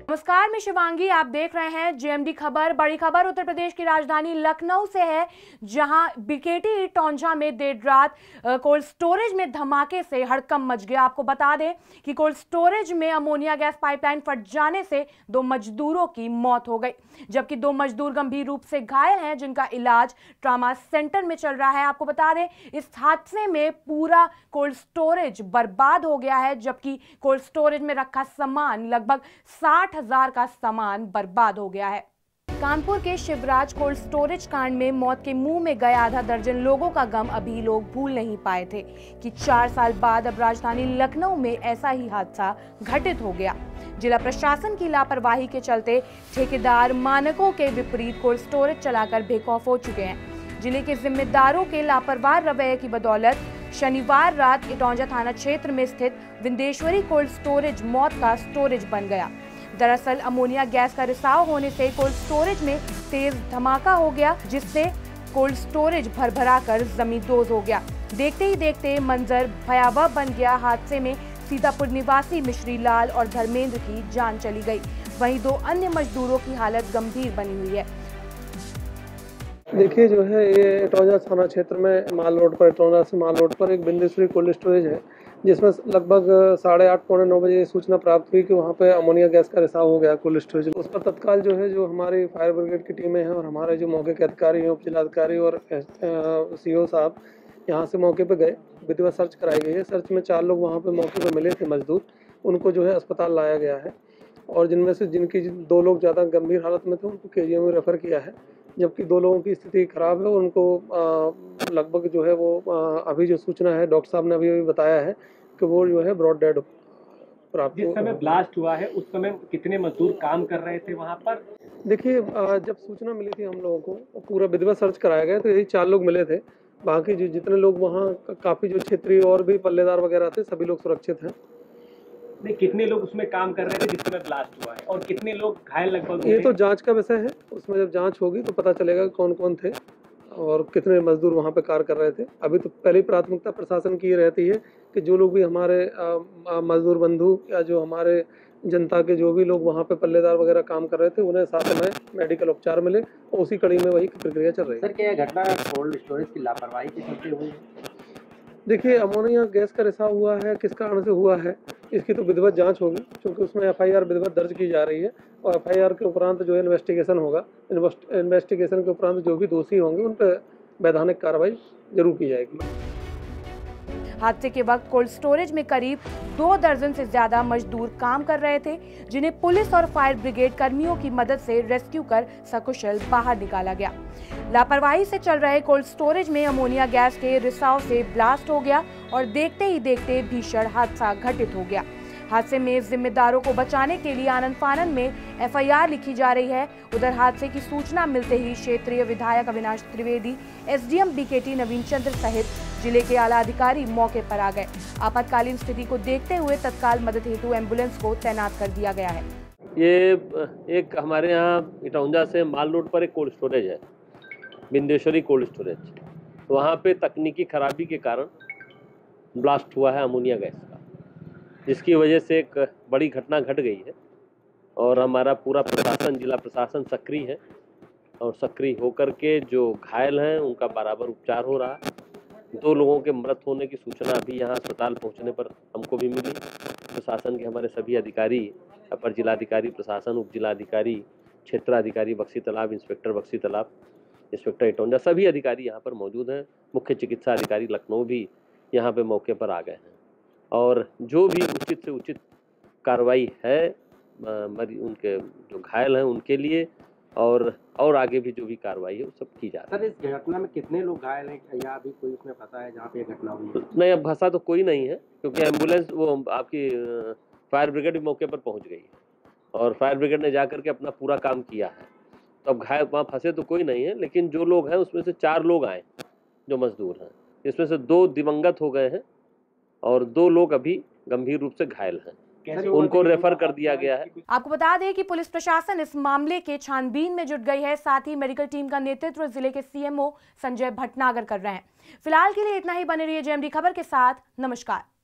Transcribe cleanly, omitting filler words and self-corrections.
नमस्कार, मैं शिवांगी। आप देख रहे हैं जेएमडी खबर। बड़ी खबर उत्तर प्रदेश की राजधानी लखनऊ से है, जहां बीकेटी टोंझा में देर रात कोल्ड स्टोरेज में धमाके से हड़कंप मच गया। आपको बता दें कि कोल्ड स्टोरेज में अमोनिया गैस पाइपलाइन फट जाने से 2 मजदूरों की मौत हो गई, जबकि 2 मजदूर गंभीर रूप से घायल हैं, जिनका इलाज ट्रॉमा सेंटर में चल रहा है। आपको बता दें, इस हादसे में पूरा कोल्ड स्टोरेज बर्बाद हो गया है, जबकि कोल्ड स्टोरेज में रखा सामान लगभग 60,000 का सामान बर्बाद हो गया है। कानपुर के शिवराज कोल्ड स्टोरेज कांड में मौत के मुंह में गए आधा दर्जन लोगों का गम अभी लोग भूल नहीं पाए थे कि 4 साल बाद अब राजधानी लखनऊ में ऐसा ही हादसा घटित हो गया। जिला प्रशासन की लापरवाही के चलते ठेकेदार मानकों के विपरीत कोल्ड स्टोरेज चलाकर बेखौफ हो चुके हैं। जिले के जिम्मेदारों के लापरवाह रवैये की बदौलत शनिवार रात इटौंजा थाना क्षेत्र में स्थित विंदेश्वरी कोल्ड स्टोरेज मौत का स्टोरेज बन गया। दरअसल अमोनिया गैस का रिसाव होने से कोल्ड स्टोरेज में तेज धमाका हो गया, जिससे कोल्ड स्टोरेज भरभरा कर जमींदोज हो गया। देखते ही देखते मंजर भयावह बन गया। हादसे में सीतापुर निवासी मिश्री लाल और धर्मेंद्र की जान चली गई। वहीं 2 अन्य मजदूरों की हालत गंभीर बनी हुई है। देखिए, जो है ये इटौंजा थाना क्षेत्र में माल रोड पर, इटौंजा से माल रोड पर एक बिंदेश्वरी कोल्ड स्टोरेज है, जिसमें लगभग 8:30 पौने 9 बजे सूचना प्राप्त हुई कि वहाँ पे अमोनिया गैस का रिसाव हो गया कोल्ड स्टोरेज। उस पर तत्काल जो हमारी फायर ब्रिगेड की टीमें हैं और हमारे जो मौके के अधिकारी हैं, उप जिलाधिकारी और सीओ साहब यहाँ से मौके पर गए। विधिवत सर्च कराई गई है। सर्च में 4 लोग वहाँ पर मौके पर मिले थे मजदूर। उनको जो है अस्पताल लाया गया है, और जिनमें से जिनकी 2 लोग ज़्यादा गंभीर हालत में थे उनको केजीएम में रेफर किया है, जबकि 2 लोगों की स्थिति खराब है और उनको लगभग जो है वो अभी जो सूचना है डॉक्टर साहब ने अभी बताया है कि वो जो है ब्रॉड डेड प्राप्त। जिस समय ब्लास्ट हुआ है उस समय कितने मजदूर काम कर रहे थे वहाँ पर? देखिए, जब सूचना मिली थी हम लोगों को, पूरा विधिवत सर्च कराया गया, तो यही 4 लोग मिले थे। बाकी जो जितने लोग वहाँ काफ़ी जो क्षेत्रीय और भी पल्लेदार वगैरह थे, सभी लोग सुरक्षित हैं। नहीं, कितने लोग उसमें काम कर रहे थे जिस समय ब्लास्ट हुआ है, और कितने लोग घायल लगभग? ये तो जांच का विषय है। उसमें जब जांच होगी तो पता चलेगा कौन कौन थे और कितने मजदूर वहाँ पे कार्य कर रहे थे। अभी तो पहली प्राथमिकता प्रशासन की रहती है कि जो लोग भी हमारे मजदूर बंधु या जो हमारे जनता के जो भी लोग वहाँ पे पल्लेदार वगैरह काम कर रहे थे, उन्हें साथ में मेडिकल उपचार मिले, और उसी कड़ी में वही प्रक्रिया चल रही है। सर, क्या यह घटना कोल्ड स्टोरेज की लापरवाही के चलते हुई है? देखिए, अमोनिया गैस का रिसाव हुआ है, किस कारण से हुआ है, इसकी तो विधिवत जांच होगी, क्योंकि उसमें एफआईआर विधिवत दर्ज की जा रही है, और एफआईआर के उपरांत जो है इन्वेस्टिगेशन होगा। इन्वेस्टिगेशन के उपरांत जो भी दोषी होंगे उन पर वैधानिक कार्रवाई जरूर की जाएगी। हादसे के वक्त कोल्ड स्टोरेज में करीब 2 दर्जन से ज्यादा मजदूर काम कर रहे थे, जिन्हें पुलिस और फायर ब्रिगेड कर्मियों की मदद से रेस्क्यू कर सकुशल बाहर निकाला गया। लापरवाही से चल रहे कोल्ड स्टोरेज में अमोनिया गैस के रिसाव से ब्लास्ट हो गया और देखते ही देखते भीषण हादसा घटित हो गया। हादसे में जिम्मेदारों को बचाने के लिए आनन फानन में एफआईआर लिखी जा रही है। उधर हादसे की सूचना मिलते ही क्षेत्रीय विधायक अविनाश त्रिवेदी, एसडीएम बीकेटी नवीन चंद्र सहित जिले के आला अधिकारी मौके पर आ गए। आपातकालीन स्थिति को देखते हुए तत्काल मदद हेतु एम्बुलेंस को तैनात कर दिया गया है। ये एक हमारे यहाँ इटौंजा से माल रोड पर एक कोल्ड स्टोरेज है, विंदेश्वरी कोल्ड स्टोरेज। वहाँ पे तकनीकी खराबी के कारण ब्लास्ट हुआ है अमोनिया गैस का, जिसकी वजह से एक बड़ी घटना घट गई है, और हमारा पूरा प्रशासन, जिला प्रशासन सक्रिय है, और सक्रिय होकर के जो घायल हैं उनका बराबर उपचार हो रहा है। 2 लोगों के मृत होने की सूचना अभी यहाँ अस्पताल पहुँचने पर हमको भी मिली। प्रशासन के हमारे सभी अधिकारी, अपर जिलाधिकारी प्रशासन, उप जिलाधिकारी, क्षेत्राधिकारी बक्सी तालाब, इंस्पेक्टर बक्सी तालाब, इंस्पेक्टर इटौंजा, सभी अधिकारी यहाँ पर मौजूद हैं। मुख्य चिकित्सा अधिकारी लखनऊ भी यहाँ पे मौके पर आ गए हैं, और जो भी उचित से उचित कार्रवाई है उनके जो घायल हैं उनके लिए, और आगे भी जो भी कार्रवाई है वो सब की जा रही है। सर, इस घटना में कितने लोग घायल हैं, या अभी कोई उसमें फंसा है जहाँ पे घटना हुई है? नहीं, अब फंसा तो कोई नहीं है, क्योंकि एम्बुलेंस वो आपकी फायर ब्रिगेड भी मौके पर पहुंच गई है, और फायर ब्रिगेड ने जाकर के अपना पूरा काम किया है। तो अब घायल वहाँ फंसे तो कोई नहीं है, लेकिन जो लोग हैं उसमें से 4 लोग आए जो मजदूर हैं, इसमें से 2 दिवंगत हो गए हैं और 2 लोग अभी गंभीर रूप से घायल हैं। उनको रेफर कर दिया गया है। आपको बता दें कि पुलिस प्रशासन इस मामले के छानबीन में जुट गई है। साथ ही मेडिकल टीम का नेतृत्व जिले के सीएमओ संजय भटनागर कर रहे हैं। फिलहाल के लिए इतना ही। बने रहिए जेएमडी खबर के साथ। नमस्कार।